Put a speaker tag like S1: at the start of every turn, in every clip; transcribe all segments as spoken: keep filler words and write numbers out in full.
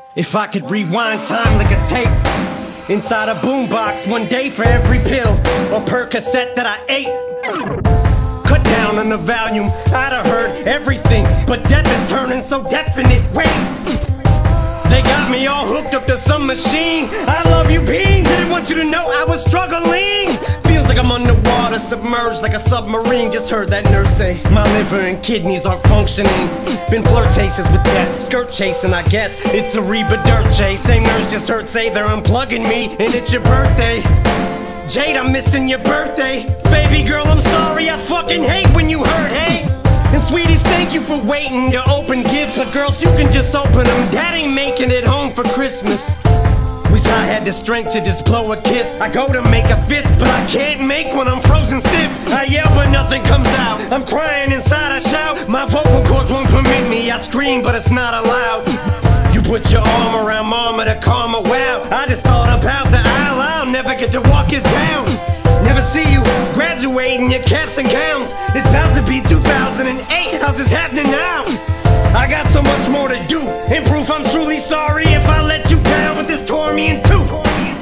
S1: If I could rewind time like a tape inside a boombox, one day for every pill or Percocet that I ate. Cut down on the volume, I'd have heard everything, but death is turning so definite. Wait, they got me all hooked up to some machine. I love you, being. Didn't want you to know I was struggling. Feels like I'm underwater, submerged like a submarine. Just heard that nurse say my liver and kidneys aren't functioning. Been flirtatious with death, skirt chasing, I guess. It's a Reba Dirt J. Same nurse just heard say they're unplugging me, and it's your birthday. Jade, I'm missing your birthday. Baby girl, I'm sorry, I fucking hate when you hurt, hey. And sweeties, thank you for waiting to open gifts. But girls, you can just open them. Dad ain't making it home for Christmas. Wish I had the strength to just blow a kiss. I go to make a fist, but I can't make when I'm frozen stiff. I yell, but nothing comes out. I'm crying inside, I shout. My vocal cords won't permit me. I scream, but it's not allowed. You put your arm around mama to calm her. Wow, I just thought about the aisle. I'll never get to walk us down. Never see you graduating your caps and gowns. It's about to be two thousand eight. How's this happening now? I got so much more to do. In proof, I'm truly sorry if I let you down, but this tore me in two.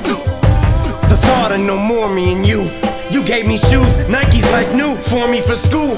S1: The thought of no more me and you. You gave me shoes, Nikes like new for me for school.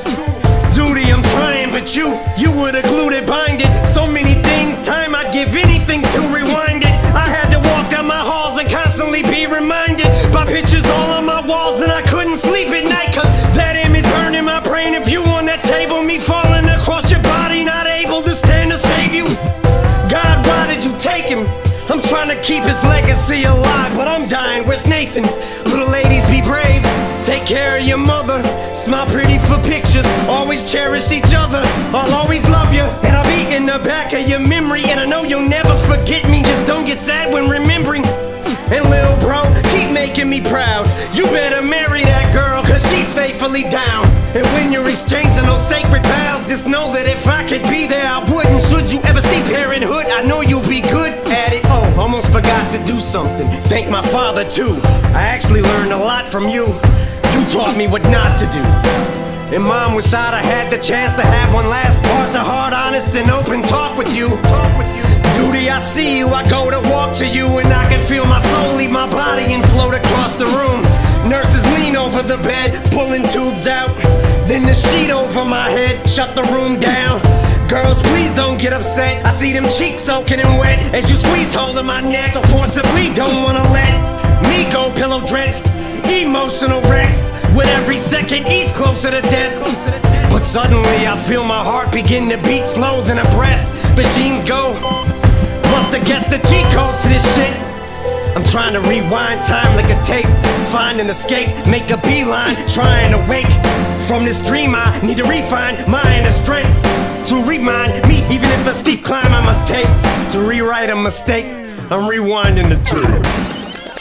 S1: Duty, I'm trying, but you, you would've glued it, bind it. So many things, time I'd give anything to rewind it. I had to walk down my halls and constantly be reminded by pictures all on my walls, and I couldn't sleep at night, cause that image burned in my brain. If you on that table, me falling across your body, not able to stand to save you. God, why did you take him? I'm trying to keep his legacy alive, but I'm dying. Where's Nathan? Little ladies, be brave. Take care of your mother. Smile pretty for pictures. Always cherish each other. I'll always love you, and I'll be in the back of your memory. And I know you'll never forget me. Just don't get sad when remembering. And little bro, keep making me proud. You better marry that girl, cause she's faithfully down. And when you're exchanging those sacred vows, just know that if I could be there, I would. And should you ever see parenthood, I know you'll be good at it. Oh, almost forgot to do something. Thank my father too. I actually learned a lot from you. You taught me what not to do. And mom, wish I'd have had the chance to have one last heart to heart, honest and open talk with you. Talk with you. Duty, I see you, I go to walk to you, and I can feel my soul leave my body and float across the room. Nurses lean over the bed, pulling tubes out. Then the sheet over my head, shut the room down. Girls, please don't get upset. I see them cheeks soaking and wet as you squeeze hold of my neck. So forcibly don't wanna let me go, pillow drenched. Emotional wrecks with every second each closer to death. But suddenly I feel my heart begin to beat slow than a breath. Machines go. Must have guessed the cheat codes to this shit. I'm trying to rewind time like a tape. Find an escape, make a beeline. Trying to wake from this dream. I need to refine my inner strength to remind me, even if a steep climb I must take to rewrite a mistake. I'm rewinding the tape.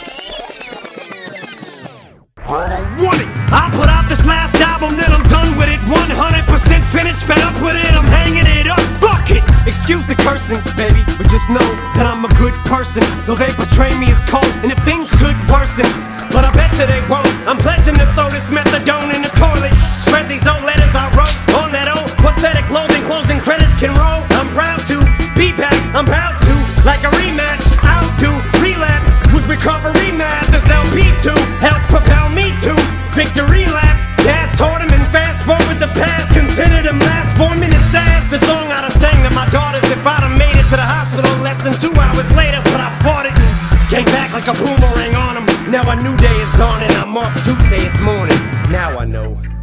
S1: Want it. I put out this last album, then I'm done with it. one hundred percent finished, fed up with it, I'm hanging it up. Fuck it. Excuse the cursing, baby, but just know that I'm a good person. Though they portray me as cold, and if things should worsen, but I bet you they won't. I'm pledging to throw this methadone in the toilet. Spread these old letters I wrote on that old pathetic loathing. Closing credits can roll. I'm proud to be back, I'm proud to. Like a rematch, I'll do relapse with recovery Mathers L P to help propel me to victory laps. Gas taught him and fast forward the past. Consider them last four minutes as the song I'd have sang to my daughters if I'd have made it to the hospital less than two hours later. But I fought it, came back like a boomerang on them. Now a new day is dawning. I'm off Tuesday, it's morning. Now I know.